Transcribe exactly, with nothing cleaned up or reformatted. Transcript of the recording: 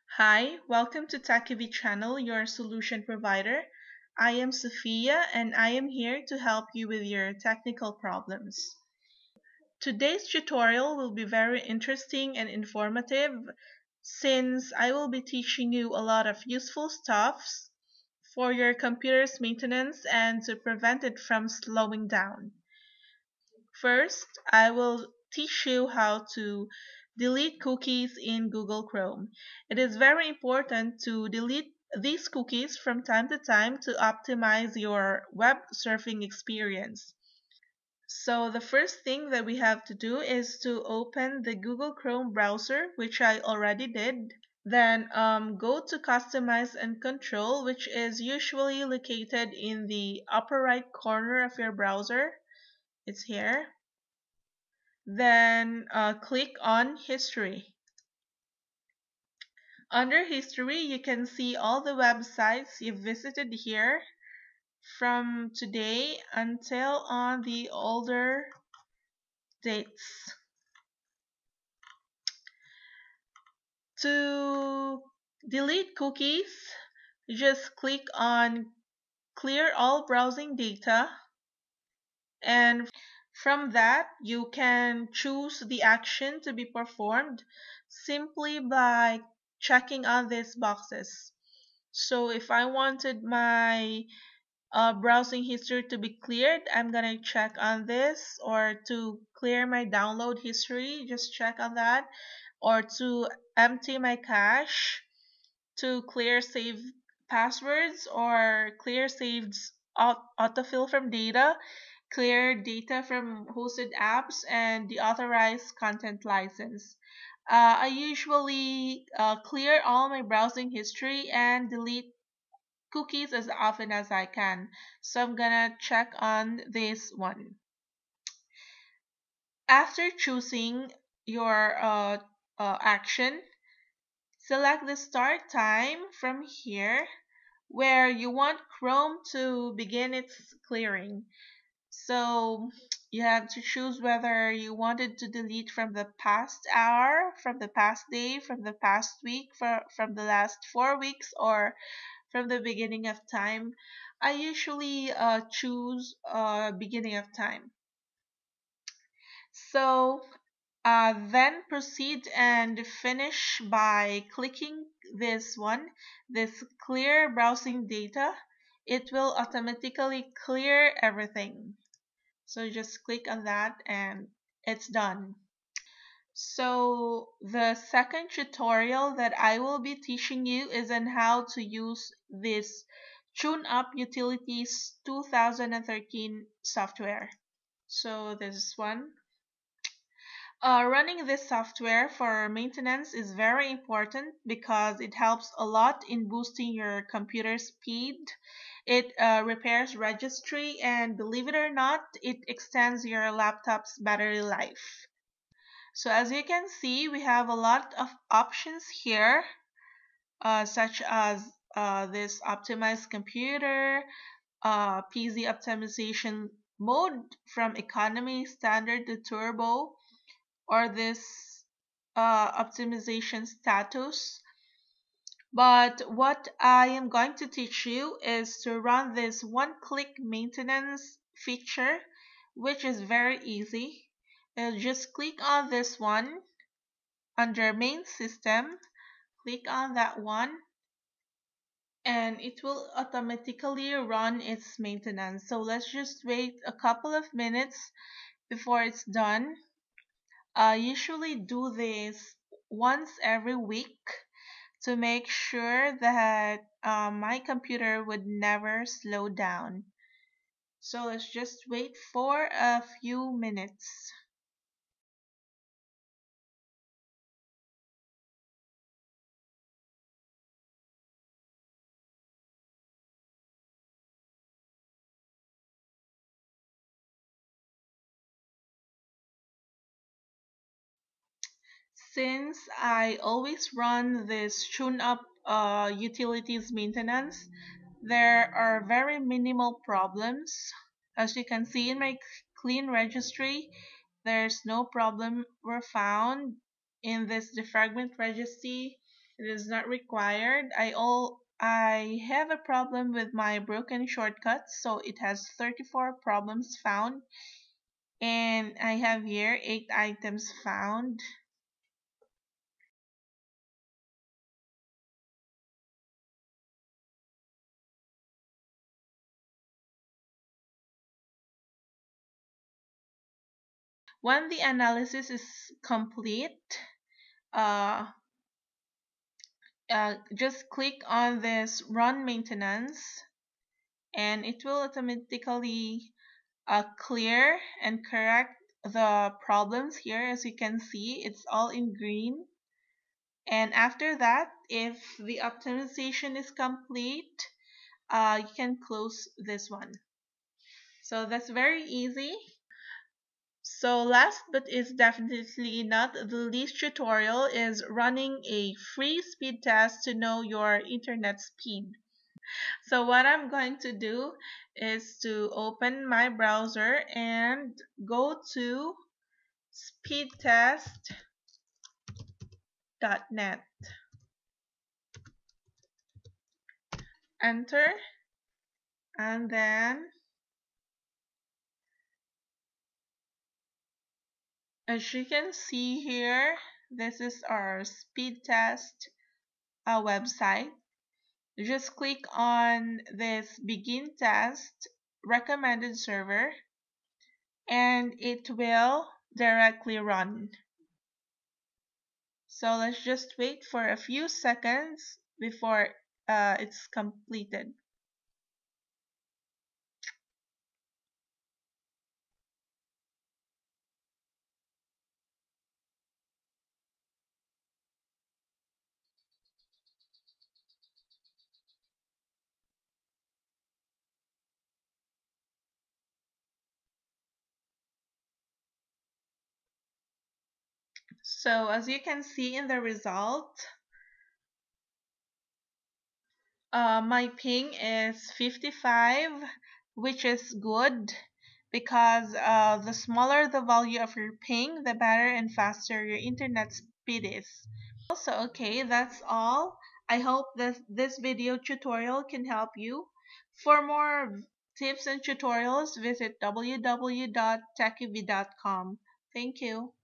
Hi, welcome to TechAV channel, your solution provider. I am Sophia and I am here to help you with your technical problems. Today's tutorial will be very interesting and informative since I will be teaching you a lot of useful stuffs for your computer's maintenance and to prevent it from slowing down. First, I will teach you how to delete cookies in Google Chrome. It is very important to delete these cookies from time to time to optimize your web surfing experience. So the first thing that we have to do is to open the Google Chrome browser, which I already did. Then um, go to Customize and Control, which is usually located in the upper right corner of your browser. It's here. Then uh, click on History. Under History, you can see all the websites you've visited here from today until on the older dates. To delete cookies, just click on Clear All Browsing Data, and from that you can choose the action to be performed simply by checking on these boxes. So if I wanted my uh, browsing history to be cleared, I'm gonna check on this, or to clear my download history, just check on that, or to empty my cache, to clear saved passwords or clear saved aut- autofill from data, clear data from hosted apps, and deauthorize content license. Uh, I usually uh, clear all my browsing history and delete cookies as often as I can. So I'm gonna check on this one. After choosing your uh, uh, action, select the start time from here where you want Chrome to begin its clearing. So you have to choose whether you wanted to delete from the past hour, from the past day, from the past week, for, from the last four weeks, or from the beginning of time. I usually uh, choose uh, beginning of time. So uh, then proceed and finish by clicking this one, this clear browsing data. It will automatically clear everything. So just click on that and it's done. So the second tutorial that I will be teaching you is on how to use this TuneUp Utilities two thousand thirteen software. So this one. Uh, running this software for maintenance is very important because it helps a lot in boosting your computer speed. It uh, repairs registry, and believe it or not, it extends your laptop's battery life. So as you can see, we have a lot of options here, uh, such as uh, this optimized computer, uh, P C optimization mode from economy, standard to turbo, or this uh, optimization status. But what I am going to teach you is to run this one-click maintenance feature, which is very easy. Uh, just click on this one under main system, click on that one, and it will automatically run its maintenance. So let's just wait a couple of minutes before it's done. I usually do this once every week to make sure that uh, my computer would never slow down. So let's just wait for a few minutes. Since I always run this tune-up uh, utilities maintenance, there are very minimal problems. As you can see in my clean registry, there's no problem were found in this defragment registry. It is not required. I all I have a problem with my broken shortcuts, so it has thirty-four problems found, and I have here eight items found. When the analysis is complete, uh, uh, just click on this run maintenance, and it will automatically uh, clear and correct the problems here. As you can see, it's all in green. And after that, if the optimization is complete, uh, you can close this one. So that's very easy. So last but is definitely not the least tutorial is running a free speed test to know your internet speed. So what I'm going to do is to open my browser and go to speedtest dot net. Enter, and then as you can see here, this is our speed test uh, website. Just click on this begin test recommended server, and it will directly run. So let's just wait for a few seconds before uh, it's completed. So as you can see in the result, uh, my ping is fifty-five, which is good because uh, the smaller the value of your ping, the better and faster your internet speed is. Also, okay, that's all. I hope that this video tutorial can help you. For more tips and tutorials, visit w w w dot techivy dot com. Thank you.